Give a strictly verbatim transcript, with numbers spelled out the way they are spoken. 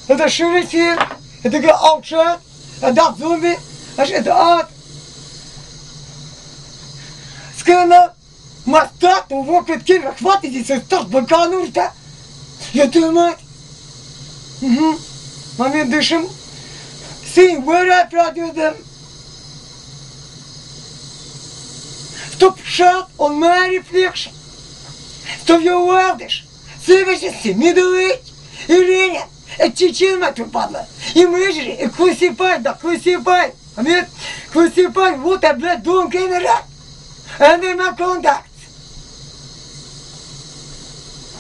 Это шерифер, это га ауча, это зомби, аж это ад. Скана, мастат, уво квитки, хватит здесь, так баканурта. Я твою мать. Угу. Момент дышим. See where I produce them. Stop shot on my reflection. Stop your wildest. Сывочности, middle age, Ирene, это чечен, мать твою, падла. И мэжери, и классифай, да классифай. Амет, классифай, вот я, блядь, дом кенера. And in my contact.